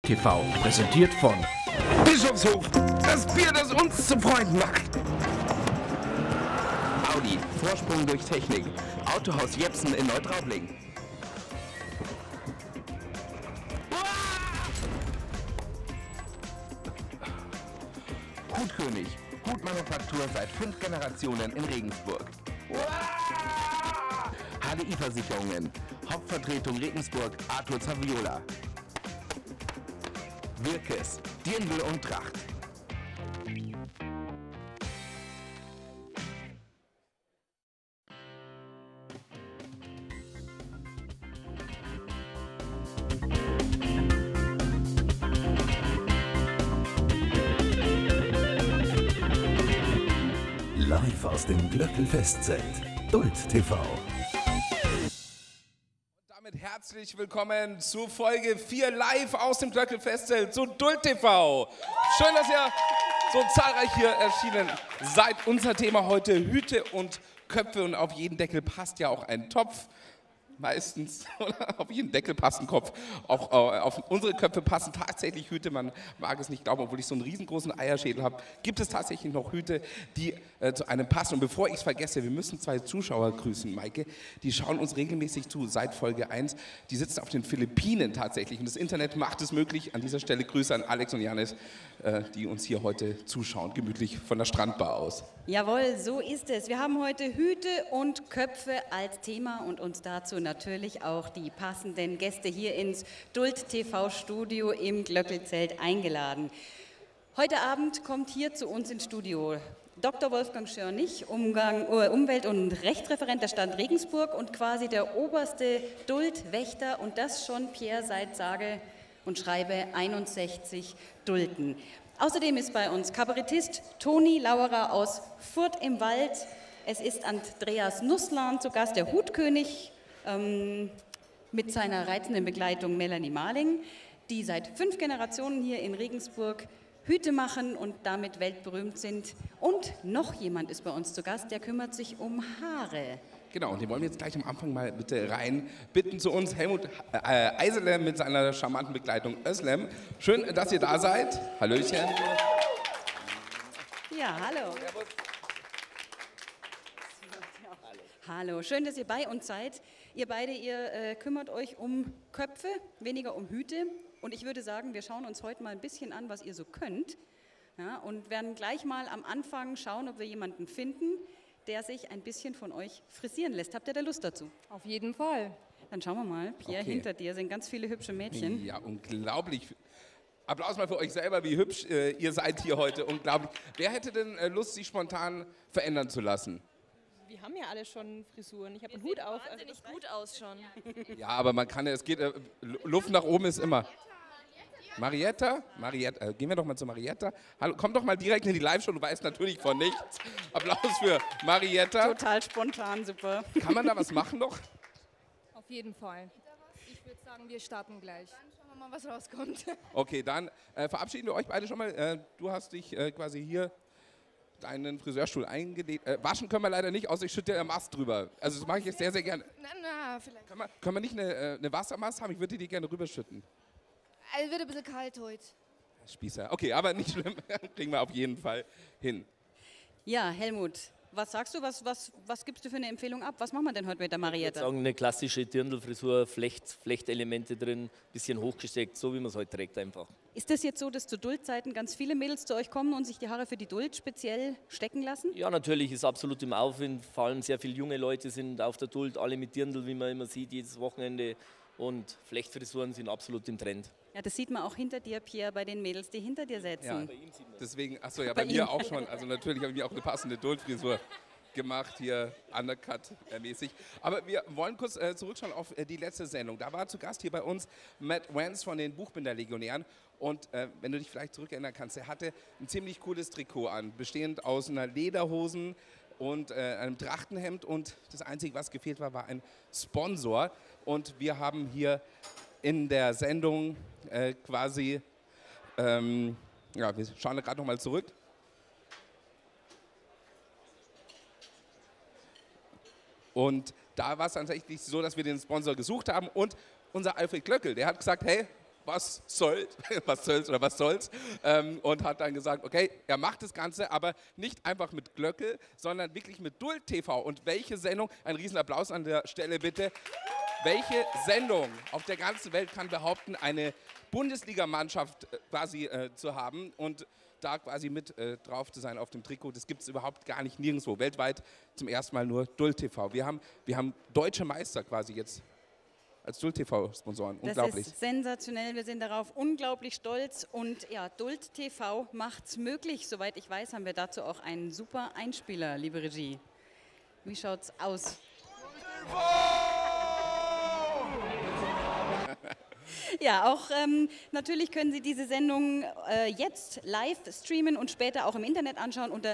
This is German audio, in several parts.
TV, präsentiert von Bischofshof, das Bier, das uns zu Freunden macht. Audi, Vorsprung durch Technik. Autohaus Jepsen in Neutraubling. Hutkönig, Hutmanufaktur seit 5 Generationen in Regensburg. HDI-Versicherungen, Hauptvertretung Regensburg, Arthur Zaviola. Wirkes, Dirndl und Tracht. Live aus dem Glöckel-Festzelt. Duld TV. Damit herzlich willkommen zu Folge 4 live aus dem Glöckel-Festzelt zu Duld TV. Schön, dass ihr so zahlreich hier erschienen seid. Unser Thema heute Hüte und Köpfe, und auf jeden Deckel passt ja auch ein Topf. Meistens, oder? Auf jeden Deckel passt ein Kopf. Auch auf unsere Köpfe passen tatsächlich Hüte. Man mag es nicht glauben, obwohl ich so einen riesengroßen Eierschädel habe, gibt es tatsächlich noch Hüte, die zu einem passen. Und bevor ich es vergesse, wir müssen 2 Zuschauer grüßen, Maike. Die schauen uns regelmäßig zu, seit Folge 1. Die sitzen auf den Philippinen tatsächlich. Und das Internet macht es möglich. An dieser Stelle Grüße an Alex und Janis, die uns hier heute zuschauen, gemütlich von der Strandbar aus. Jawohl, so ist es. Wir haben heute Hüte und Köpfe als Thema und uns dazu natürlich auch die passenden Gäste hier ins Duld-TV-Studio im Glöckelzelt eingeladen. Heute Abend kommt hier zu uns ins Studio Dr. Wolfgang Schörnig, Umwelt- und Rechtsreferent der Stadt Regensburg und quasi der oberste Duldwächter, und das schon, Pierre, seit sage und schreibe 61 Dulden. Außerdem ist bei uns Kabarettist Toni Lauerer aus Furth im Wald. Es ist Andreas Nusslan zu Gast, der Hutkönig, mit seiner reizenden Begleitung Melanie Marling, die seit 5 Generationen hier in Regensburg Hüte machen und damit weltberühmt sind. Und noch jemand ist bei uns zu Gast, der kümmert sich um Haare. Genau, und den wollen wir jetzt gleich am Anfang mal bitte rein bitten zu uns. Helmut Eiselem mit seiner charmanten Begleitung Özlem. Schön, dass ihr da seid. Hallöchen. Ja, hallo. Hallo, schön, dass ihr bei uns seid. Ihr beide, ihr kümmert euch um Köpfe, weniger um Hüte. Und ich würde sagen, wir schauen uns heute mal ein bisschen an, was ihr so könnt. Ja, und werden gleich mal am Anfang schauen, ob wir jemanden finden, der sich ein bisschen von euch frisieren lässt. Habt ihr da Lust dazu? Auf jeden Fall. Dann schauen wir mal. Pierre, Okay. hinter dir sind ganz viele hübsche Mädchen. Ja, unglaublich. Applaus mal für euch selber, wie hübsch ihr seid hier heute. Unglaublich. Wer hätte denn Lust, sich spontan verändern zu lassen? Wir haben ja alle schon Frisuren. Ich habe einen Hut auf. Wahnsinnig gut aus schon. Ja, aber man kann ja, es geht, Luft nach oben ist immer. Marietta? Marietta, gehen wir doch mal zu Marietta. Hallo, komm doch mal direkt in die Live-Show, du weißt natürlich von nichts. Applaus für Marietta. Total spontan, super. Kann man da was machen noch? Auf jeden Fall. Ich würde sagen, wir starten gleich. Dann schauen wir mal, was rauskommt. Okay, dann verabschieden wir euch beide schon mal. Du hast dich quasi hier deinen Friseurstuhl eingelegt. Waschen können wir leider nicht, außer ich schütte ja Mast drüber. Also das mache ich jetzt sehr, sehr gerne. Na, vielleicht. Können wir nicht eine Wassermasse haben? Ich würde die gerne rüberschütten. Also wird ein bisschen kalt heute. Spießer. Okay, aber nicht schlimm. Kriegen wir auf jeden Fall hin. Ja, Helmut, was sagst du, was gibst du für eine Empfehlung ab? Was machen wir denn heute mit der Ich würde Marietta? sagen, eine klassische Dirndlfrisur, Flechtelemente drin, bisschen hochgesteckt, so wie man es heute trägt einfach. Ist das jetzt so, dass zu Duldzeiten ganz viele Mädels zu euch kommen und sich die Haare für die Duld speziell stecken lassen? Ja, natürlich ist absolut im Aufwind, vor allem sehr viele junge Leute sind auf der Duld, alle mit Dirndl, wie man immer sieht, jedes Wochenende, und Flechtfrisuren sind absolut im Trend. Ja, das sieht man auch hinter dir, Pierre, bei den Mädels, die hinter dir sitzen. Ja, deswegen, achso, ja, bei mir auch schon. Also natürlich habe ich mir auch eine passende Duldfrisur gemacht, hier Undercut-mäßig. Aber wir wollen kurz zurückschauen auf die letzte Sendung. Da war zu Gast hier bei uns Matt Wentz von den Buchbinderlegionären. Und wenn du dich vielleicht zurückerinnern kannst, er hatte ein ziemlich cooles Trikot an, bestehend aus einer Lederhosen und einem Trachtenhemd. Und das Einzige, was gefehlt war, war ein Sponsor. Und wir haben hier in der Sendung quasi, ja, wir schauen da gerade noch mal zurück. Und da war es tatsächlich so, dass wir den Sponsor gesucht haben und unser Alfred Glöckel, der hat gesagt, hey, was soll's oder was soll's, und hat dann gesagt, okay, er macht das Ganze, aber nicht einfach mit Glöckl, sondern wirklich mit Duld TV. Und welche Sendung, ein Riesenapplaus an der Stelle bitte, welche Sendung auf der ganzen Welt kann behaupten, eine Bundesligamannschaft quasi zu haben und da quasi mit drauf zu sein auf dem Trikot? Das gibt es überhaupt gar nicht nirgendwo. Weltweit zum ersten Mal nur Duld TV. Wir haben deutsche Meister quasi jetzt als Duld TV-Sponsoren. Unglaublich. Das ist sensationell, wir sind darauf unglaublich stolz und ja, Duld TV macht's möglich. Soweit ich weiß, haben wir dazu auch einen super Einspieler, liebe Regie. Wie schaut's aus? Ja, auch natürlich können Sie diese Sendung jetzt live streamen und später auch im Internet anschauen unter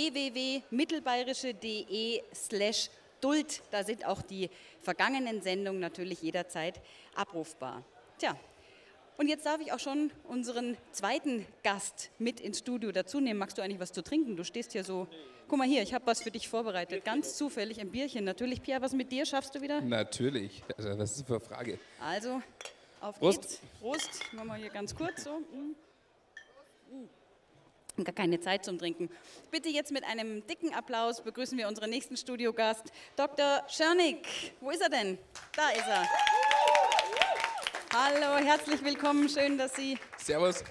www.mittelbayerische.de/Duld. Da sind auch die vergangenen Sendungen natürlich jederzeit abrufbar. Tja, und jetzt darf ich auch schon unseren zweiten Gast mit ins Studio dazu nehmen. Magst du eigentlich was zu trinken? Du stehst hier so. Guck mal hier, ich habe was für dich vorbereitet. Ganz zufällig ein Bierchen. Natürlich, Pierre, was mit dir? Schaffst du wieder? Natürlich. Also, was ist das für eine Frage? Also, auf Prost. geht's. Prost. Machen wir hier ganz kurz so. Gar keine Zeit zum Trinken. Bitte jetzt mit einem dicken Applaus begrüßen wir unseren nächsten Studiogast, Dr. Czernik. Wo ist er denn? Da ist er. Hallo, herzlich willkommen. Schön, dass Sie, Servus.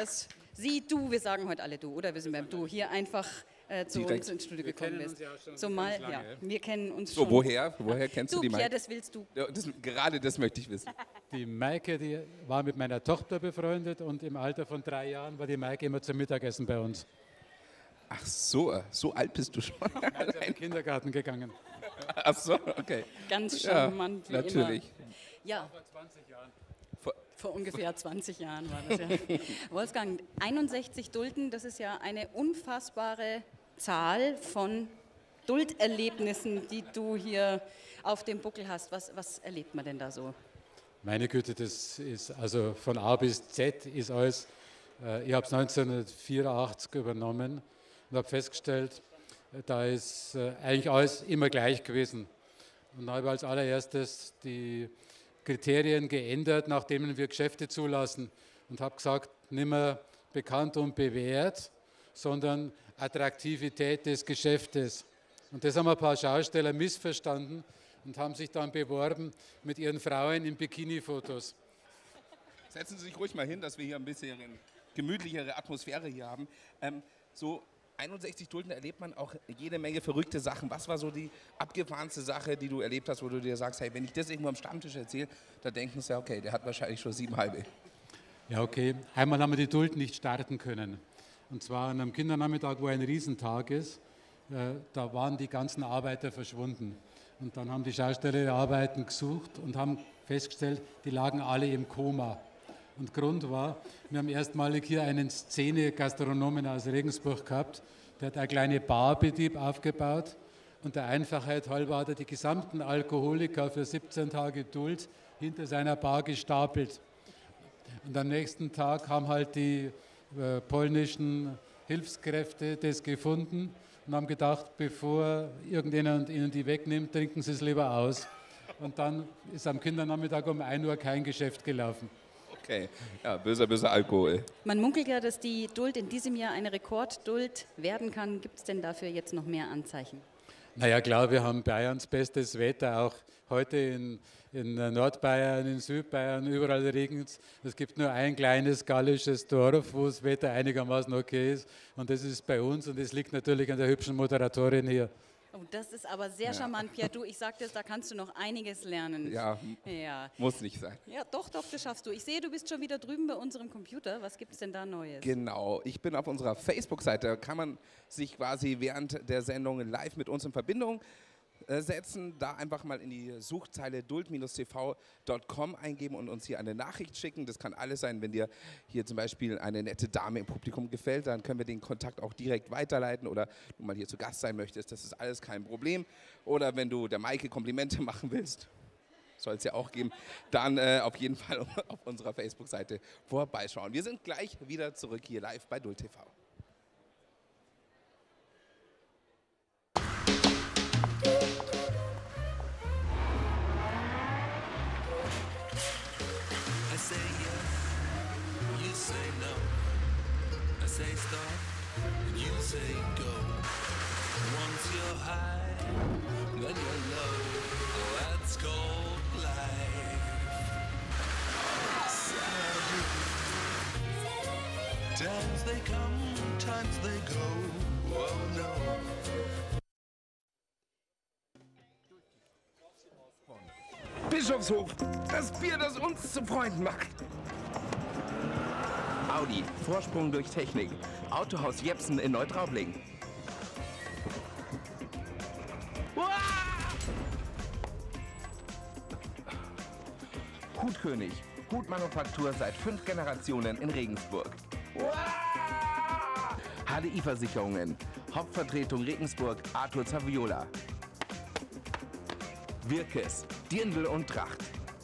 du, wir sagen heute alle du, oder? Wir sind beim Du, hier einfach zu Direkt. uns ins Studio Wir gekommen kennen bist. uns ja schon Zumal, ganz lange, ja, ja. wir kennen uns So, schon. woher kennst du Du, die Pierre, Maike? das willst du. Ja, gerade das möchte ich wissen. Die Maike, die war mit meiner Tochter befreundet und im Alter von 3 Jahren war die Maike immer zum Mittagessen bei uns. Ach so, so alt bist du schon. Also in den Kindergarten gegangen. Ach so, okay. Ganz Ja, charmant, wie natürlich. immer. Ja, Vor 20 Jahren. vor ungefähr 20 Jahren war das ja. Wolfgang, 61 Dulden, das ist ja eine unfassbare Zahl von Dulderlebnissen, die du hier auf dem Buckel hast. Was erlebt man denn da so? Meine Güte, das ist also von A bis Z ist alles. Ich habe es 1984 übernommen und habe festgestellt, da ist eigentlich alles immer gleich gewesen. Und habe als allererstes die Kriterien geändert, nach denen wir Geschäfte zulassen und habe gesagt, nicht mehr bekannt und bewährt, sondern Attraktivität des Geschäftes. Und das haben ein paar Schausteller missverstanden und haben sich dann beworben mit ihren Frauen in Bikini-Fotos. Setzen Sie sich ruhig mal hin, dass wir hier ein bisschen gemütlichere Atmosphäre hier haben. So 61 Dulden erlebt man auch jede Menge verrückte Sachen. Was war so die abgefahrenste Sache, die du erlebt hast, wo du dir sagst, hey, wenn ich das irgendwo am Stammtisch erzähle, da denken sie ja, okay, der hat wahrscheinlich schon 7 halbe. Ja, okay. Einmal haben wir die Duld nicht starten können. Und zwar an einem Kindernachmittag, wo ein Riesentag ist. Da waren die ganzen Arbeiter verschwunden. Und dann haben die Schausteller ihre Arbeiten gesucht und haben festgestellt, die lagen alle im Koma. Und Grund war, wir haben erstmalig hier einen Szene-Gastronomen aus Regensburg gehabt, der hat einen kleinen Barbetrieb aufgebaut und der Einfachheit halber hat er die gesamten Alkoholiker für 17 Tage Duld hinter seiner Bar gestapelt. Und am nächsten Tag haben halt die polnischen Hilfskräfte das gefunden und haben gedacht, bevor irgendjemand ihnen die wegnimmt, trinken sie es lieber aus. Und dann ist am Kindernachmittag um 1 Uhr kein Geschäft gelaufen. Okay, ja, böser Alkohol. Man munkelt ja, dass die Duld in diesem Jahr eine Rekordduld werden kann. Gibt es denn dafür jetzt noch mehr Anzeichen? Naja, klar, wir haben Bayerns bestes Wetter, auch heute in Nordbayern, in Südbayern, überall regnet es. Es gibt nur ein kleines gallisches Dorf, wo das Wetter einigermaßen okay ist. Und das ist bei uns und das liegt natürlich an der hübschen Moderatorin hier. Oh, das ist aber sehr charmant, Pierre. Du, ich sag dir, da kannst du noch einiges lernen. Ja, Ja. muss nicht sein. Ja, doch, das schaffst du. Ich sehe, du bist schon wieder drüben bei unserem Computer. Was gibt es denn da Neues? Genau, ich bin auf unserer Facebook-Seite, da kann man sich quasi während der Sendung live mit uns in Verbindung setzen, da einfach mal in die Suchzeile duld-tv.com eingeben und uns hier eine Nachricht schicken. Das kann alles sein, wenn dir hier zum Beispiel eine nette Dame im Publikum gefällt, dann können wir den Kontakt auch direkt weiterleiten oder du mal hier zu Gast sein möchtest, das ist alles kein Problem. Oder wenn du der Maike Komplimente machen willst, soll es ja auch geben, dann auf jeden Fall auf unserer Facebook-Seite vorbeischauen. Wir sind gleich wieder zurück hier live bei Duld TV. say stop, and you say go. Once you're high, then you're low. That's called life. Times they come, times they go. Oh no. Bischofshof, das Bier, das uns zu Freunden macht. Audi, Vorsprung durch Technik. Autohaus Jepsen in Neutraubling. Hutkönig, Hutmanufaktur seit 5 Generationen in Regensburg. HDI-Versicherungen, Hauptvertretung Regensburg, Arthur Zaviola. Wirkes, Dirndl und Tracht.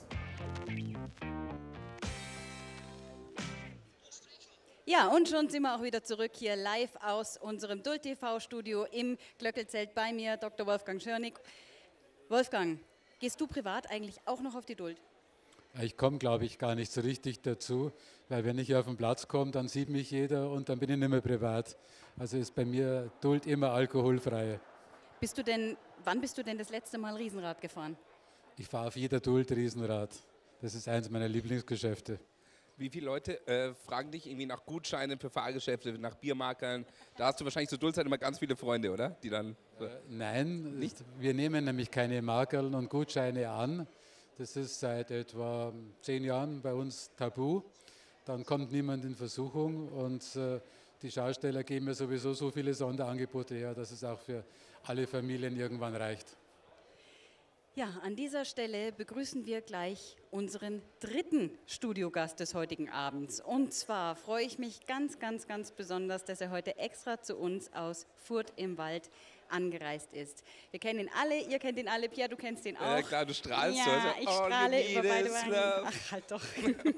Ja, und schon sind wir auch wieder zurück hier live aus unserem Dult-TV-Studio im Glöckelzelt. Bei mir Dr. Wolfgang Schörnig. Wolfgang, gehst du privat eigentlich auch noch auf die Dult? Ich komme, glaube ich, gar nicht so richtig dazu, weil wenn ich hier auf den Platz komme, dann sieht mich jeder und dann bin ich nicht mehr privat. Also ist bei mir Dult immer alkoholfrei. Wann bist du denn das letzte Mal Riesenrad gefahren? Ich fahre auf jeder Dult Riesenrad. Das ist eines meiner Lieblingsgeschäfte. Wie viele Leute fragen dich irgendwie nach Gutscheinen für Fahrgeschäfte, nach Biermarkern? Da hast du wahrscheinlich zur Duldzeit immer ganz viele Freunde, oder? Die dann Nein, nicht? Wir nehmen nämlich keine Markerl und Gutscheine an. Das ist seit etwa 10 Jahren bei uns tabu. Dann kommt niemand in Versuchung und die Schausteller geben ja sowieso so viele Sonderangebote her, dass es auch für alle Familien irgendwann reicht. Ja, an dieser Stelle begrüßen wir gleich unseren dritten Studiogast des heutigen Abends. Und zwar freue ich mich ganz, ganz, ganz besonders, dass er heute extra zu uns aus Furth im Wald angereist ist. Wir kennen ihn alle, ihr kennt ihn alle. Pierre, du kennst ihn auch. Ja, klar, du strahlst. Ja, so. ich strahle über beide Wangen. Ach, halt doch.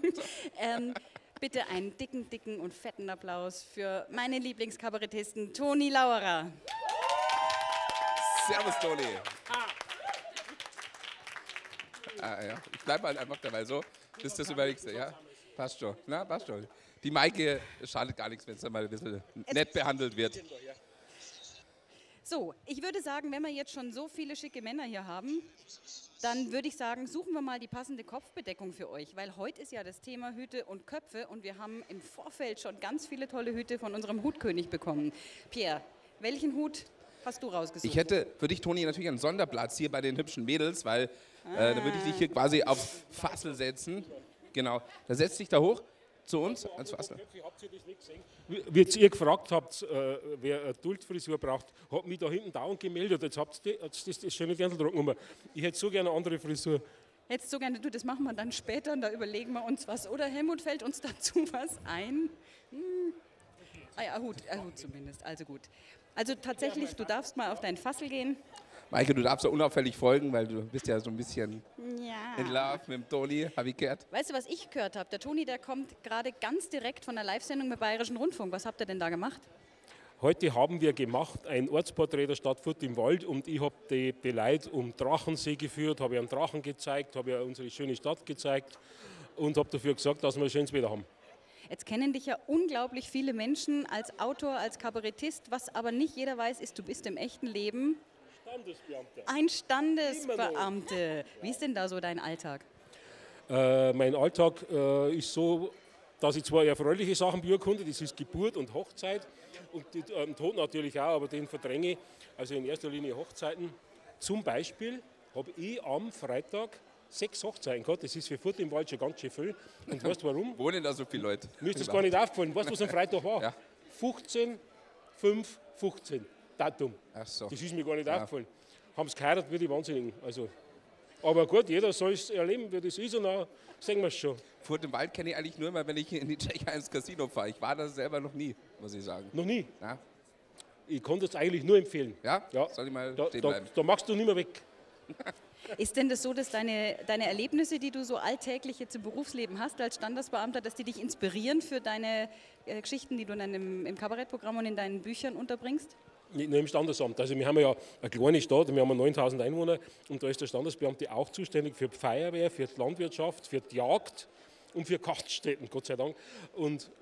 Bitte einen dicken, dicken und fetten Applaus für meine Lieblingskabarettisten Toni Lauerer. Servus, Toni. Ja. Ich bleibe halt einfach dabei so. Das ist das Überlegste, ja? Passt schon. Na, passt schon. Die Maike schadet gar nichts, wenn es dann mal ein bisschen nett behandelt wird. So, ich würde sagen, wenn wir jetzt schon so viele schicke Männer hier haben, dann würde ich sagen, suchen wir mal die passende Kopfbedeckung für euch, weil heute ist ja das Thema Hüte und Köpfe und wir haben im Vorfeld schon ganz viele tolle Hüte von unserem Hutkönig bekommen. Pierre, welchen Hut hast du rausgesucht? Ich hätte für dich, Toni, natürlich einen Sonderplatz hier bei den hübschen Mädels, weil da würde ich dich hier quasi aufs Fassel setzen. Genau, da setzt dich da hoch zu uns ans Fassel. Wie ihr gefragt habt, wer eine Dultfrisur braucht, hat mich da hinten dauernd gemeldet. Jetzt habt ihr das schöne Dirndl genommen. Ich hätte so gerne eine andere Frisur. Hättest du gerne, das machen wir dann später, da überlegen wir uns was. Oder Helmut, fällt uns dazu was ein? Ah ja, Hut zumindest, also gut. Also tatsächlich, du darfst mal auf dein Fassel gehen. Maike, du darfst ja unauffällig folgen, weil du bist ja so ein bisschen in love mit dem Toni, habe ich gehört. Weißt du, was ich gehört habe? Der Toni, der kommt gerade ganz direkt von der Live-Sendung mit Bayerischen Rundfunk. Was habt ihr denn da gemacht? Heute haben wir gemacht ein Ortsporträt der Stadt Furth im Wald und ich habe die Leute um Drachensee geführt, habe einen Drachen gezeigt, habe unsere schöne Stadt gezeigt und habe dafür gesagt, dass wir ein schönes Wetter haben. Jetzt kennen dich ja unglaublich viele Menschen als Autor, als Kabarettist. Was aber nicht jeder weiß, ist, du bist im echten Leben ein Standesbeamte. Wie ist denn da so dein Alltag? Mein Alltag ist so, dass ich zwar erfreuliche Sachen beurkunde, das ist Geburt und Hochzeit und Tod natürlich auch, aber den verdränge ich, also in erster Linie Hochzeiten. Zum Beispiel habe ich am Freitag 6 Hochzeiten gehabt, das ist für Furth im Wald schon ganz schön viel. Und weißt du warum? Wohnen da so viele Leute? Mir ist das gar nicht aufgefallen. Weißt du, was am Freitag war? Ja. 15, 5, 15. Datum. Ach so. Das ist mir gar nicht aufgefallen. Haben es geheiratet wie die Wahnsinnigen. Also, aber gut, jeder soll es erleben, wie das ist und dann sehen wir es schon. Furth im Wald kenne ich eigentlich nur mal, wenn ich in die Tschechei ins Casino fahre. Ich war da selber noch nie, muss ich sagen. Noch nie? Ja. Ich kann das eigentlich nur empfehlen. Ja? Soll ich mal stehen bleiben? Da machst du nicht mehr weg. Ist denn das so, dass deine Erlebnisse, die du so alltäglich jetzt im Berufsleben hast als Standesbeamter, dass die dich inspirieren für deine Geschichten, die du dann im Kabarettprogramm und in deinen Büchern unterbringst? Nicht nur im Standesamt. Also wir haben ja eine kleine Stadt, wir haben 9000 Einwohner und da ist der Standesbeamte auch zuständig für die Feuerwehr, für die Landwirtschaft, für die Jagd und für Gaststätten, Gott sei Dank. Und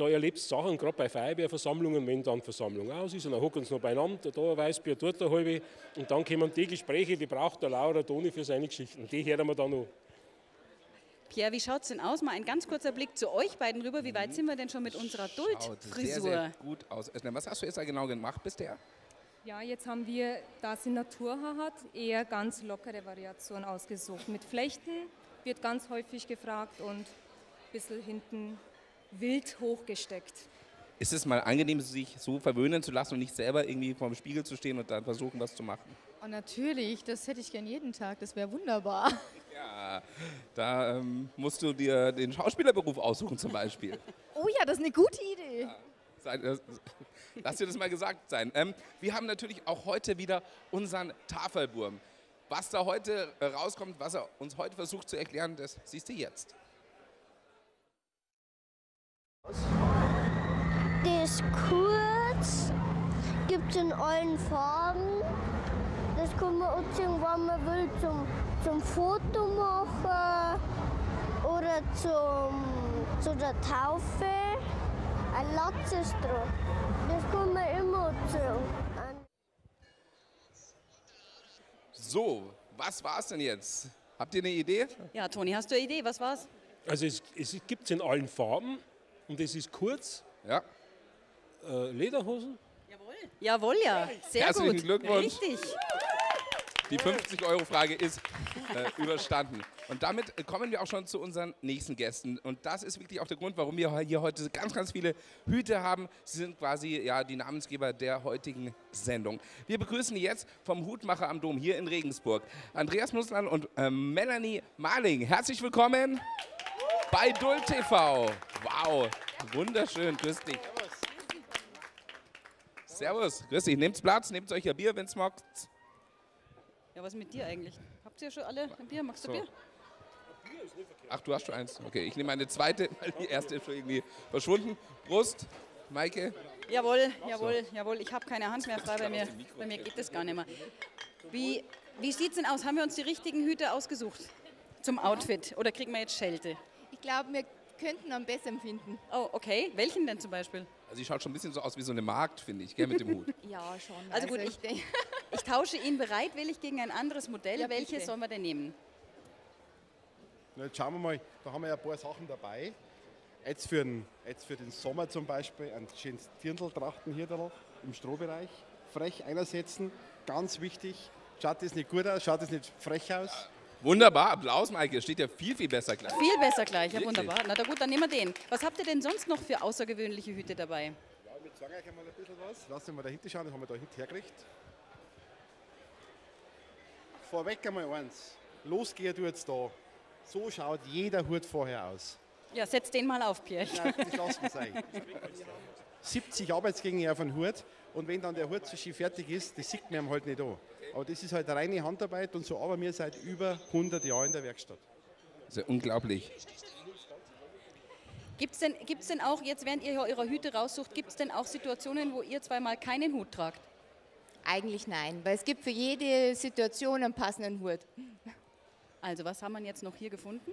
da erlebst du Sachen, gerade bei Feuerwehrversammlungen, wenn dann Versammlung aus ist und dann hocken sie noch beieinander, da ein Weißbier, dort ein halbe und dann kommen die Gespräche, die braucht der Laura Toni für seine Geschichten. Die hören wir dann noch. Pierre, wie schaut es denn aus? Mal ein ganz kurzer Blick zu euch beiden rüber. Wie weit sind wir denn schon mit unserer Schaut sehr, Duldfrisur? sehr gut aus. Was hast du jetzt da genau gemacht bisher? Ja, jetzt haben wir, da sie Naturhaar hat, eher ganz lockere Variationen ausgesucht. Mit Flechten wird ganz häufig gefragt und ein bisschen hinten wild hochgesteckt. Ist es mal angenehm, sich so verwöhnen zu lassen und nicht selber irgendwie vor dem Spiegel zu stehen und dann versuchen, was zu machen? Oh, natürlich, das hätte ich gern jeden Tag, das wäre wunderbar. Ja, da musst du dir den Schauspielerberuf aussuchen zum Beispiel. Oh ja, das ist eine gute Idee. Lass dir das mal gesagt sein. Wir haben natürlich auch heute wieder unseren Tafelwurm. Was da heute rauskommt, was er uns heute versucht zu erklären, das siehst du jetzt. Der ist kurz, gibt es in allen Farben. Das kann man anziehen, wenn man will, zum Foto machen oder zu der Taufe. Ein Latz ist dran. Das kann man immer anziehen. So, was war's denn jetzt? Habt ihr eine Idee? Ja, Toni, hast du eine Idee? Was war's? Also es gibt es in allen Farben und es ist kurz. Ja. Lederhosen. Jawohl, ja. Sehr Herzlichen gut. Glückwunsch. Richtig. Die 50-Euro-Frage ist überstanden. Und damit kommen wir auch schon zu unseren nächsten Gästen. Und das ist wirklich auch der Grund, warum wir hier heute ganz, ganz viele Hüte haben. Sie sind quasi ja, die Namensgeber der heutigen Sendung. Wir begrüßen jetzt vom Hutmacher am Dom hier in Regensburg Andreas Nussland und Melanie Marling. Herzlich willkommen bei Duld TV. Wow, wunderschön. Grüß dich. Servus, grüß dich. Nehmt Platz, nehmt euch ein Bier, wenn es mag. Ja, was mit dir eigentlich? Habt ihr schon alle ein Bier? Magst du So. Bier? Ach, du hast schon eins? Okay, ich nehme eine zweite, weil die erste ist schon irgendwie verschwunden. Prost, Maike. Jawohl, jawohl, jawohl. Ich habe keine Hand mehr frei, bei mir geht das gar nicht mehr. Wie sieht es denn aus? Haben wir uns die richtigen Hüte ausgesucht zum Outfit oder kriegen wir jetzt Schelte? Ich glaube, wir könnten am besten finden. Oh, okay. Welchen denn zum Beispiel? Also sie schaut schon ein bisschen so aus wie so eine Magd, finde ich, gell, mit dem Hut. Ja, schon. Also gut, ich tausche ihn bereitwillig gegen ein anderes Modell. Ja, Welches bitte. sollen wir denn nehmen? Na, jetzt schauen wir mal, da haben wir ja ein paar Sachen dabei. Jetzt für den Sommer zum Beispiel ein schönes Dirndl-Trachten hier da im Strohbereich. Frech einsetzen, ganz wichtig. Schaut das nicht gut aus, schaut das nicht frech aus. Wunderbar, Applaus, Maike, steht ja viel, viel besser gleich. Viel besser gleich, ja Wirklich? wunderbar. Na gut, dann nehmen wir den. Was habt ihr denn sonst noch für außergewöhnliche Hüte dabei? Ja, wir zeigen euch einmal ein bisschen was. Lassen wir mal da hinten schauen, das haben wir da hinten hergekriegt. Vorweg einmal eins. Los geht jetzt da. So schaut jeder Hut vorher aus. Ja, setz den mal auf, Pierre. Nein, das lassen wir sein. 70 Arbeitsgänge auf einen Hut und wenn dann der Hut so schön fertig ist, das sieht man ihm halt nicht an. Aber das ist halt reine Handarbeit und so arbeiten wir seit über 100 Jahren in der Werkstatt. Das ist ja unglaublich. Gibt's denn auch, jetzt während ihr eure Hüte raussucht, gibt es denn auch Situationen, wo ihr zweimal keinen Hut tragt? Eigentlich nein, weil es gibt für jede Situation einen passenden Hut. Also was haben wir jetzt noch hier gefunden?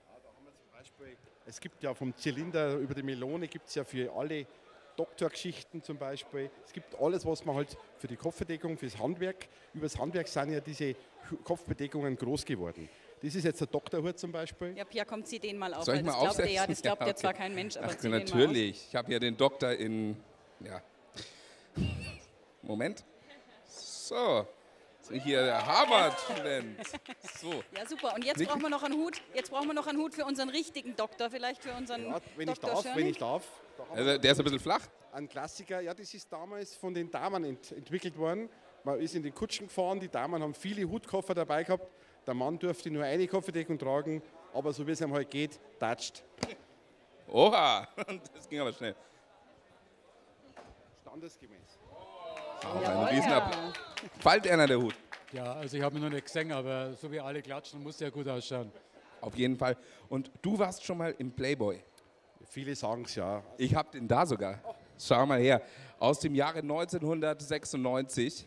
Es gibt ja vom Zylinder über die Melone, gibt es ja für alle Doktorgeschichten zum Beispiel. Es gibt alles, was man halt für die Kopfbedeckung, fürs Handwerk, über das Handwerk sind ja diese Kopfbedeckungen groß geworden. Das ist jetzt der Doktorhut zum Beispiel. Ja, Pierre, komm, zieh den mal auf. Soll ich weil mal das glaubt aufsetzen? ja, das glaubt ja okay. zwar kein Mensch, aber Ach, zieh den mal natürlich. Ich habe ja den Doktor in... Ja. Moment. So. Hier der Harvard-Student. So. Ja, super. Und jetzt brauchen wir noch einen Hut. Jetzt brauchen wir noch einen Hut für unseren richtigen Doktor, vielleicht für unseren Ja, wenn Dr. ich darf. Also, der ist ein bisschen flach. Ein Klassiker, ja, das ist damals von den Damen entwickelt worden. Man ist in den Kutschen gefahren, die Damen haben viele Hutkoffer dabei gehabt. Der Mann durfte nur eine Kopfbedeckung tragen, aber so wie es ihm halt geht, toucht. Oha, das ging aber schnell. Standesgemäß. Ein Riesenapplaus. Fällt einer der Hut? Ja, also ich habe ihn noch nicht gesehen, aber so wie alle klatschen, muss ja gut ausschauen. Auf jeden Fall. Und du warst schon mal im Playboy. Viele sagen es ja. Ich habe den da sogar. Schau mal her. Aus dem Jahre 1996.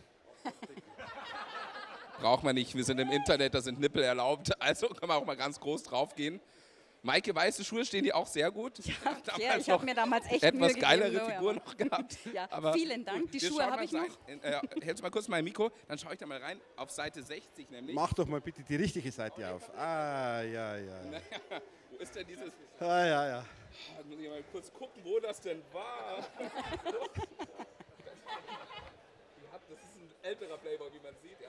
Braucht man nicht, wir sind im Internet, da sind Nippel erlaubt. Also kann man auch mal ganz groß drauf gehen. Maike, weiße Schuhe stehen dir auch sehr gut. Ja, ich habe mir damals echt etwas Mühe geilere gegeben, Figur noch gehabt. Ja, Aber vielen Dank. gut, Die wir Schuhe schauen habe mal ich noch. hältst du mal kurz mein Mikro, dann schaue ich da mal rein. Auf Seite 60 nämlich. Mach doch mal bitte die richtige Seite auf. Ah, ja. Naja, wo ist denn dieses... Ah, ja. Jetzt muss ich mal kurz gucken, wo das denn war. Das ist ein älterer Playboy, wie man sieht. Ja,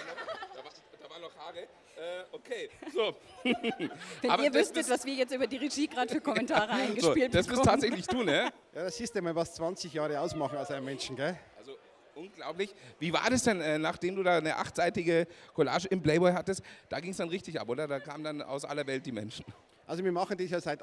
da waren noch Haare. Okay, so. Wenn ihr wüsstet, was wir jetzt über die Regie gerade für Kommentare eingespielt das bekommen. bist tatsächlich du, ne? Ja, das siehst du mal, was 20 Jahre ausmachen aus einem Menschen, gell? Also unglaublich. Wie war das denn, nachdem du da eine 8-seitige Collage im Playboy hattest? Da ging es dann richtig ab, oder? Da kamen dann aus aller Welt die Menschen. Also wir machen das ja seit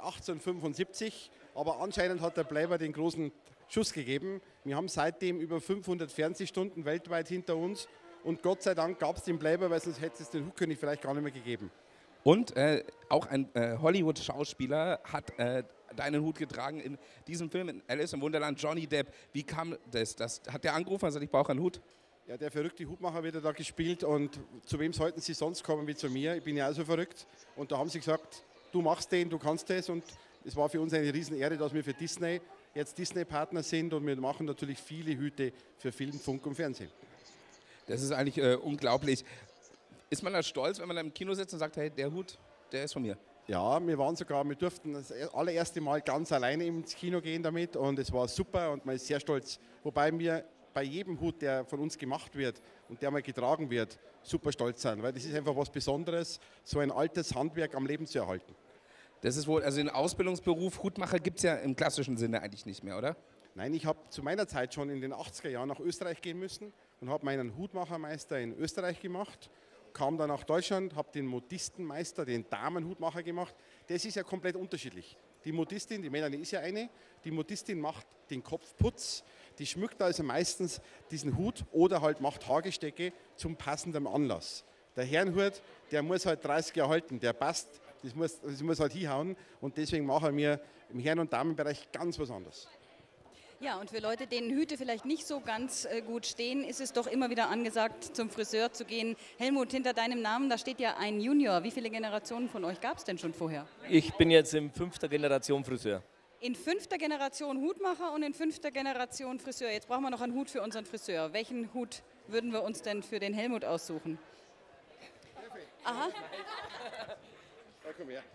1875, aber anscheinend hat der Playboy den großen Schuss gegeben. Wir haben seitdem über 500 Fernsehstunden weltweit hinter uns und Gott sei Dank gab es den Playboy, weil sonst hätte es den Hutkönig vielleicht gar nicht mehr gegeben. Und auch ein Hollywood-Schauspieler hat deinen Hut getragen in diesem Film, in Alice im Wunderland, Johnny Depp. Wie kam das? Hat der angerufen und gesagt, ich brauche einen Hut? Ja, der verrückte Hutmacher wird da gespielt und zu wem sollten sie sonst kommen wie zu mir? Ich bin ja auch so verrückt. Und da haben sie gesagt, du machst den, du kannst das. Und es war für uns eine Riesenehre, dass wir für Disney jetzt Disney-Partner sind und wir machen natürlich viele Hüte für Film, Funk und Fernsehen. Das ist eigentlich unglaublich. Ist man da stolz, wenn man da im Kino sitzt und sagt, hey, der Hut, der ist von mir? Ja, wir durften das allererste Mal ganz alleine ins Kino gehen damit und es war super und man ist sehr stolz. Wobei wir bei jedem Hut, der von uns gemacht wird und der mal getragen wird, super stolz sind, weil das ist einfach was Besonderes, so ein altes Handwerk am Leben zu erhalten. Das ist wohl, also den Ausbildungsberuf Hutmacher gibt es ja im klassischen Sinne eigentlich nicht mehr, oder? Nein, ich habe zu meiner Zeit schon in den 80er Jahren nach Österreich gehen müssen und habe meinen Hutmachermeister in Österreich gemacht, kam dann nach Deutschland, habe den Modistenmeister, den Damenhutmacher gemacht. Das ist ja komplett unterschiedlich. Die Modistin, die Melanie ist ja eine, die Modistin macht den Kopfputz, die schmückt also meistens diesen Hut oder halt macht Haargestecke zum passenden Anlass. Der Herrenhut, der muss halt 30 Jahre halten, der passt. Das muss halt hinhauen und deswegen machen wir im Herren- und Damenbereich ganz was anderes. Ja, und für Leute, denen Hüte vielleicht nicht so ganz gut stehen, ist es doch immer wieder angesagt, zum Friseur zu gehen. Helmut, hinter deinem Namen, da steht ja ein Junior. Wie viele Generationen von euch gab es denn schon vorher? Ich bin jetzt in 5. Generation Friseur. In 5. Generation Hutmacher und in 5. Generation Friseur. Jetzt brauchen wir noch einen Hut für unseren Friseur. Welchen Hut würden wir uns denn für den Helmut aussuchen? Aha. Ja, komm her.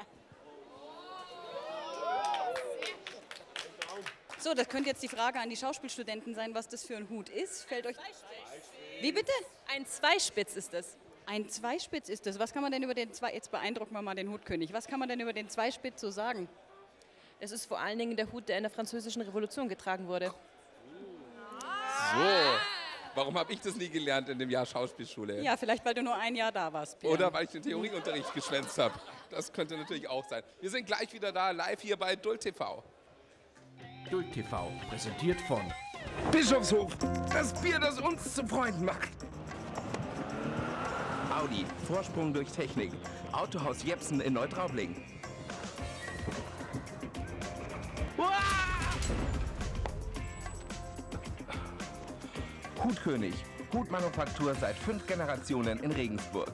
So, das könnte jetzt die Frage an die Schauspielstudenten sein, was das für ein Hut ist. Fällt euch... Wie bitte? Ein Zweispitz ist es. Ein Zweispitz ist es. Was kann man denn über den Jetzt beeindrucken wir mal den Hutkönig. Was kann man denn über den Zweispitz so sagen? Es ist vor allen Dingen der Hut, der in der Französischen Revolution getragen wurde. So, warum habe ich das nie gelernt in dem Jahr Schauspielschule? Ja, vielleicht, weil du nur ein Jahr da warst, Björn. Oder weil ich den Theorieunterricht geschwänzt habe. Das könnte natürlich auch sein. Wir sind gleich wieder da, live hier bei Dult TV. Dult TV, präsentiert von Bischofshof, das Bier, das uns zu Freunden macht. Audi, Vorsprung durch Technik. Autohaus Jepsen in Neutraubling. Hutkönig, Hutmanufaktur seit 5 Generationen in Regensburg.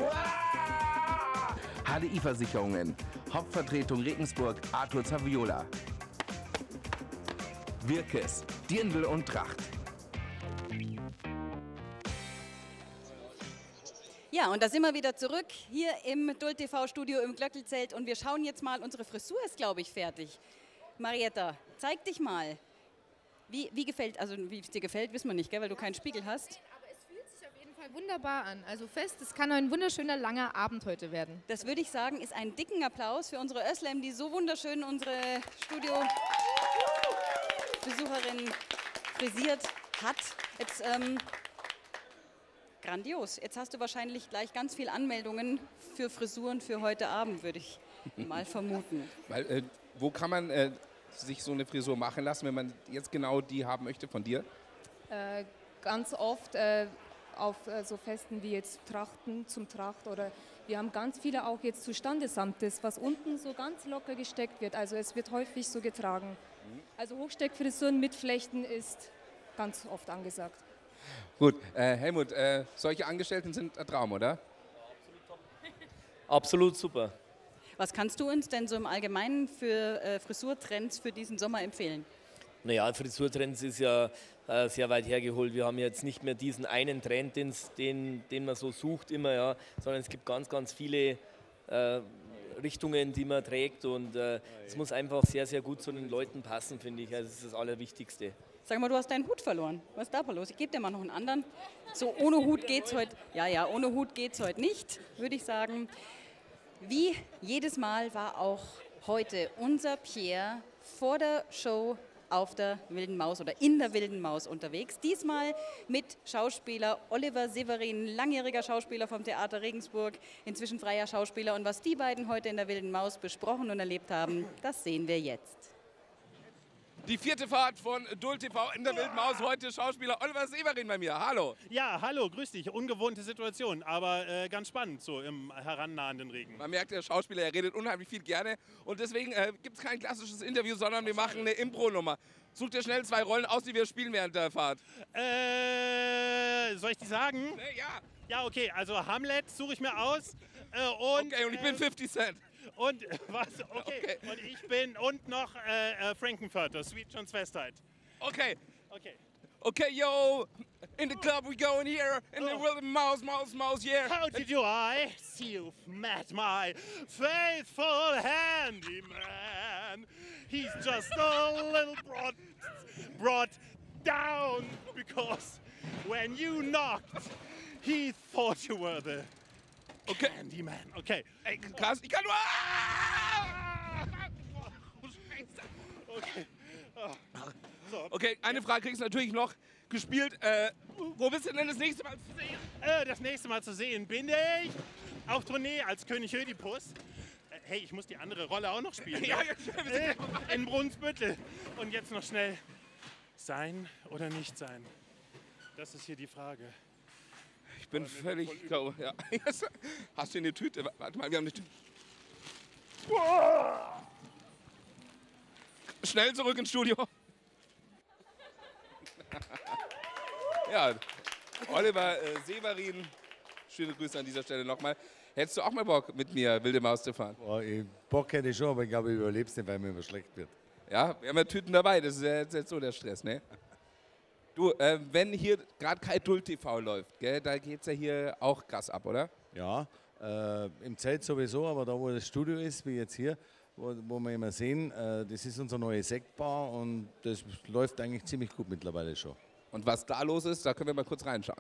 HDI-Versicherungen, Hauptvertretung Regensburg, Arthur Zaviola. Wirkes, Dirndl und Tracht. Ja, und da sind wir wieder zurück hier im Dult TV-Studio im Glöckelzelt und wir schauen jetzt mal, unsere Frisur ist, glaube ich, fertig. Marietta, zeig dich mal. Wie gefällt, also wie es dir gefällt, wissen wir nicht, gell, weil du keinen Spiegel hast. Aber es fühlt sich auf jeden Fall wunderbar an. Also fest, es kann ein wunderschöner, langer Abend heute werden. Das würde ich sagen, ist ein dicken Applaus für unsere Özlem, die so wunderschön unsere Studio-Besucherin frisiert hat. Jetzt, grandios. Jetzt hast du wahrscheinlich gleich ganz viele Anmeldungen für Frisuren für heute Abend, würde ich mal vermuten. Weil, wo kann man sich so eine Frisur machen lassen, wenn man jetzt genau die haben möchte von dir? Ganz oft auf so Festen wie jetzt Trachten zum Tracht oder wir haben ganz viele auch jetzt zu Standesamtes, was unten so ganz locker gesteckt wird. Also es wird häufig so getragen. Also Hochsteckfrisuren mit Flechten ist ganz oft angesagt. Gut, Helmut, solche Angestellten sind ein Traum, oder? Absolut super. Was kannst du uns denn so im Allgemeinen für Frisurtrends für diesen Sommer empfehlen? Naja, Frisurtrends ist ja sehr weit hergeholt. Wir haben jetzt nicht mehr diesen einen Trend, den man so sucht immer, ja, sondern es gibt ganz, ganz viele Richtungen, die man trägt und es muss einfach sehr, sehr gut zu den Leuten passen, finde ich. Also das ist das Allerwichtigste. Sag mal, du hast deinen Hut verloren. Was ist da los? Ich gebe dir mal noch einen anderen. So, ohne Hut geht's heute. Ja, ohne Hut geht's heute nicht, würde ich sagen. Wie jedes Mal war auch heute unser Pierre vor der Show auf der Wilden Maus oder in der Wilden Maus unterwegs. Diesmal mit Schauspieler Oliver Severin, langjähriger Schauspieler vom Theater Regensburg, inzwischen freier Schauspieler. Und was die beiden heute in der Wilden Maus besprochen und erlebt haben, das sehen wir jetzt. Die 4. Fahrt von Dult TV in der Wilden Maus. Heute Schauspieler Oliver Severin bei mir. Hallo. Ja, hallo, grüß dich. Ungewohnte Situation, aber ganz spannend so im herannahenden Regen. Man merkt, der Schauspieler, er redet unheimlich viel gerne. Und deswegen gibt es kein klassisches Interview, sondern wir machen eine Impro-Nummer. Such dir schnell 2 Rollen aus, die wir spielen während der Fahrt. Soll ich die sagen? Ja. Ja, okay, also Hamlet suche ich mir aus. Und ich bin 50 Cent. Und was? Okay. Und ich bin und noch Frankenfurter, Sweet John's Westside. Okay. Okay. Okay, yo, in the club we go in here, in the Wilden Maus, yeah. How did I see you've met my faithful handyman? He's just a little brought down because when you knocked, he thought you were the handyman. Okay. Ey, krass, ich kann nur... Okay. Okay, eine Frage kriegst du natürlich noch gespielt. Wo bist du denn das nächste Mal zu sehen? Das nächste Mal zu sehen bin ich auf Tournee als König Ödipus. Hey, ich muss die andere Rolle auch noch spielen. Ja, in Brunsbüttel. Und jetzt noch schnell sein oder nicht sein. Das ist hier die Frage. Ich bin völlig K.O. Ja. Hast du eine Tüte? Warte mal, wir haben eine Tüte. Schnell zurück ins Studio. Ja, Oliver Severin, schöne Grüße an dieser Stelle nochmal. Hättest du auch mal Bock, mit mir Wilde Maus zu fahren? Oh, Bock hätte ich schon, aber ich glaube, ich überlebe es nicht, weil mir immer schlecht wird. Ja, wir haben ja Tüten dabei, das ist ja jetzt so der Stress, ne? Du, wenn hier gerade kein Dult TV läuft, gell, da geht es ja hier auch krass ab, oder? Ja, im Zelt sowieso, aber da, wo das Studio ist, wie jetzt hier, wo wir immer sehen, das ist unsere neue Sektbar und das läuft eigentlich ziemlich gut mittlerweile schon. Und was da los ist, da können wir mal kurz reinschauen.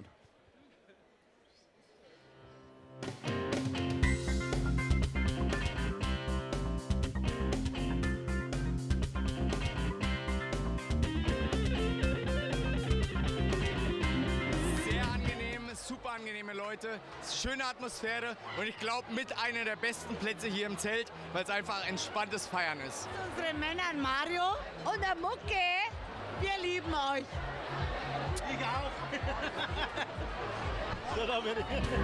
Super angenehme Leute, schöne Atmosphäre und ich glaube mit einer der besten Plätze hier im Zelt, weil es einfach entspanntes Feiern ist. Unsere Männer Mario und der Mucke, wir lieben euch. Ich auch. So, da bin ich.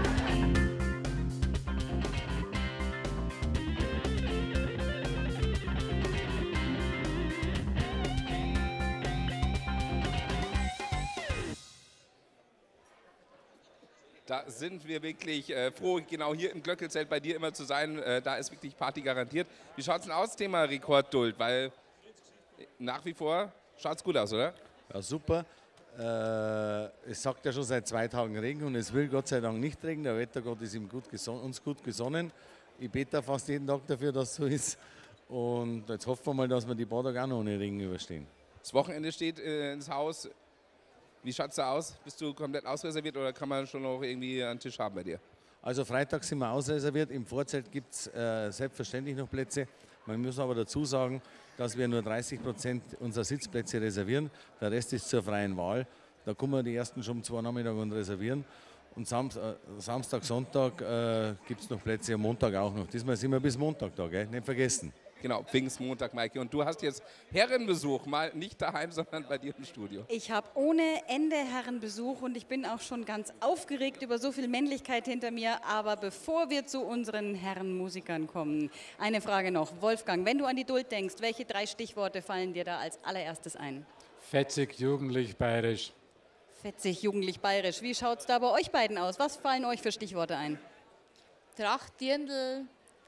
Da sind wir wirklich froh, genau hier im Glöckelzelt bei dir immer zu sein. Da ist wirklich Party garantiert. Wie schaut es denn aus, Thema Rekordduld? Weil nach wie vor schaut es gut aus, oder? Ja, super. Es sagt ja schon seit 2 Tagen Regen und es will Gott sei Dank nicht regnen. Der Wettergott ist ihm uns gut gesonnen. Ich bete fast jeden Tag dafür, dass es so ist. Und jetzt hoffen wir mal, dass wir die paar Tage auch noch ohne Regen überstehen. Das Wochenende steht ins Haus. Wie schaut es da aus? Bist du komplett ausreserviert oder kann man schon noch irgendwie einen Tisch haben bei dir? Also Freitag sind wir ausreserviert. Im Vorzelt gibt es selbstverständlich noch Plätze. Man muss aber dazu sagen, dass wir nur 30% unserer Sitzplätze reservieren. Der Rest ist zur freien Wahl. Da kommen wir die ersten schon um 2 Nachmittag und reservieren. Und Samstag, Sonntag gibt es noch Plätze, am Montag auch noch. Diesmal sind wir bis Montag da, gell? Nicht vergessen. Genau, Pfingstmontag, Maike. Und du hast jetzt Herrenbesuch, mal nicht daheim, sondern bei dir im Studio. Ich habe ohne Ende Herrenbesuch und ich bin auch schon ganz aufgeregt über so viel Männlichkeit hinter mir. Aber bevor wir zu unseren Herrenmusikern kommen, eine Frage noch. Wolfgang, wenn du an die Duld denkst, welche 3 Stichworte fallen dir da als allererstes ein? Fetzig, jugendlich, bayerisch. Fetzig, jugendlich, bayerisch. Wie schaut es da bei euch beiden aus? Was fallen euch für Stichworte ein? Tracht, Dirndl,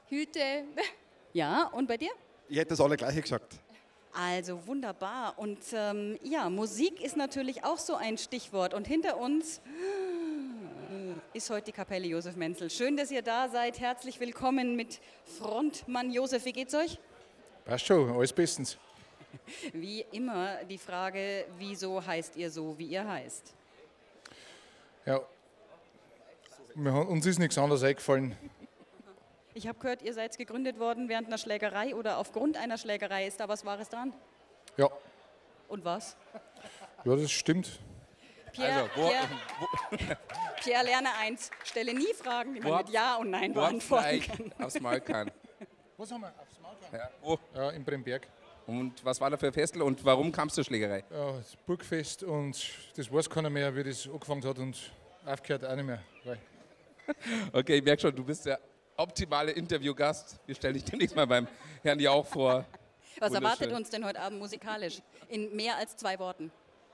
Hüte. Ja, und bei dir? Ich hätte das alle gleiche gesagt. Also wunderbar. Und ja, Musik ist natürlich auch so ein Stichwort. Und hinter uns ist heute die Kapelle Josef Menzel. Schön, dass ihr da seid. Herzlich willkommen mit Frontmann Josef. Wie geht's euch? Passt schon, alles bestens. Wie immer die Frage, wieso heißt ihr so, wie ihr heißt? Ja, uns ist nichts anderes eingefallen. Ich habe gehört, ihr seid gegründet worden während einer Schlägerei oder aufgrund einer Schlägerei. Ist da was Wahres dran? Ja. Und was? Ja, das stimmt. Pierre, Pierre, lerne eins. Stelle nie Fragen, die man mit Ja und Nein beantworten kann. Aufs Maul kann. Was haben wir? Aufs Maul kann? Ja, wo? Ja, in Bremberg. Und was war da für ein Festel und warum kam es zur Schlägerei? Ja, das Burgfest und das weiß keiner mehr, wie das angefangen hat und aufgehört auch nicht mehr. Okay, ich merke schon, du bist der optimale Interviewgast. Wir stellen dich demnächst mal beim Herrn Jauch vor. Was erwartet uns denn heute Abend musikalisch? In mehr als 2 Worten.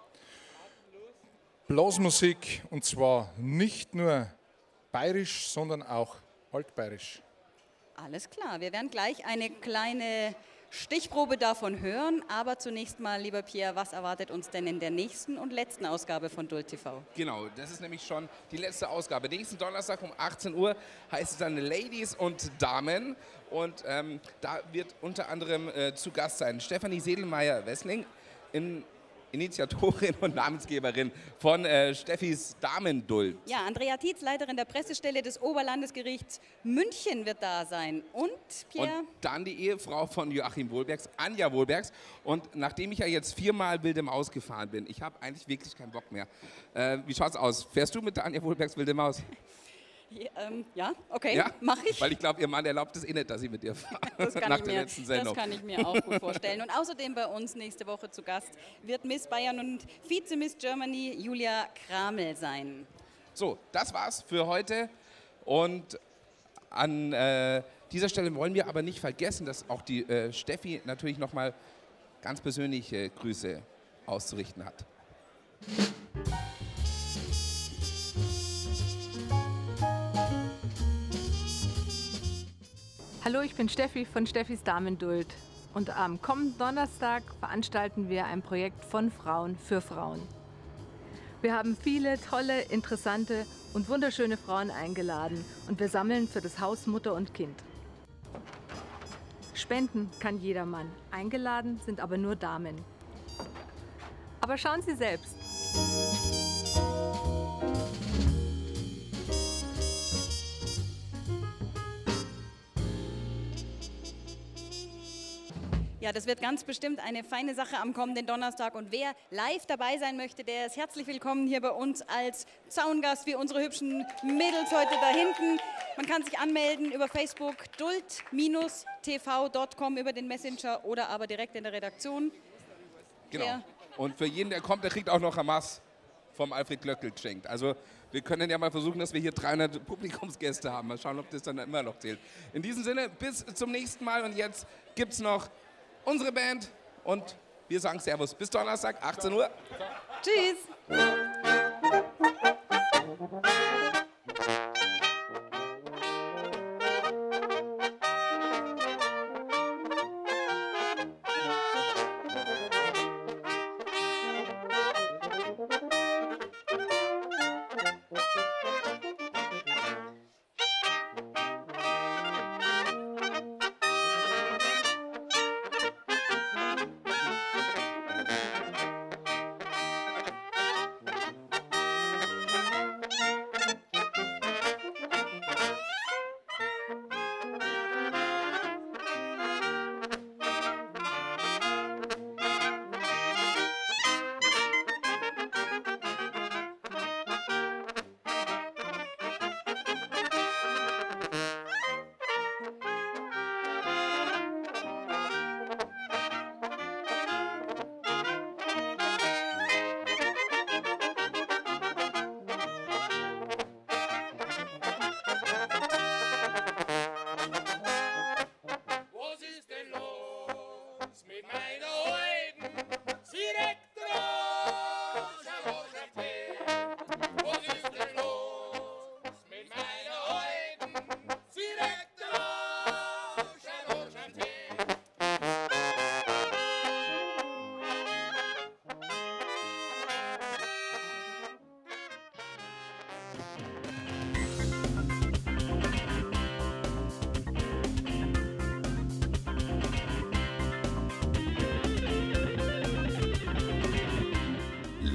Blasmusik, und zwar nicht nur bayerisch, sondern auch altbayerisch. Alles klar, wir werden gleich eine kleine Stichprobe davon hören. Aber zunächst mal, lieber Pierre, was erwartet uns denn in der nächsten und letzten Ausgabe von Dult TV? Genau, das ist nämlich schon die letzte Ausgabe. Nächsten Donnerstag um 18 Uhr heißt es dann Ladies und Damen. Und da wird unter anderem zu Gast sein Stefanie Sedelmeier-Wessling, Initiatorin und Namensgeberin von Steffis Damenduld. Ja, Andrea Tietz, Leiterin der Pressestelle des Oberlandesgerichts München, wird da sein. Und Pierre? Und dann die Ehefrau von Joachim Wohlbergs, Anja Wohlbergs. Und nachdem ich ja jetzt 4-mal Wilde Maus gefahren bin, ich habe eigentlich wirklich keinen Bock mehr. Wie schaut's aus? Fährst du mit der Anja Wohlbergs Wilde Maus? Ja, okay, Ja? mache ich. Weil ich glaube, ihr Mann erlaubt es eh nicht, dass ich mit dir fahre. Das nach der letzten Sendung. Das kann ich mir auch gut vorstellen. Und außerdem bei uns nächste Woche zu Gast wird Miss Bayern und Vize-Miss Germany Julia Kramel sein. So, das war's für heute. Und an dieser Stelle wollen wir aber nicht vergessen, dass auch die Steffi natürlich nochmal ganz persönliche Grüße auszurichten hat. Hallo, ich bin Steffi von Steffis Damenduld und am kommenden Donnerstag veranstalten wir ein Projekt von Frauen für Frauen. Wir haben viele tolle, interessante und wunderschöne Frauen eingeladen und wir sammeln für das Haus Mutter und Kind. Spenden kann jedermann, eingeladen sind aber nur Damen. Aber schauen Sie selbst. Ja, das wird ganz bestimmt eine feine Sache am kommenden Donnerstag. Und wer live dabei sein möchte, der ist herzlich willkommen hier bei uns als Zaungast, wie unsere hübschen Mädels heute da hinten. Man kann sich anmelden über Facebook, dult-tv.com über den Messenger oder aber direkt in der Redaktion. Genau. Ja. Und für jeden, der kommt, der kriegt auch noch Hamas vom Alfred Glöckl geschenkt. Also wir können ja mal versuchen, dass wir hier 300 Publikumsgäste haben. Mal schauen, ob das dann immer noch zählt. In diesem Sinne, bis zum nächsten Mal. Und jetzt gibt es noch unsere Band und wir sagen Servus. Bis Donnerstag, 18 Uhr. Tschüss.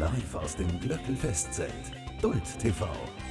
Live aus dem Glöckl-Festzelt. Dult TV.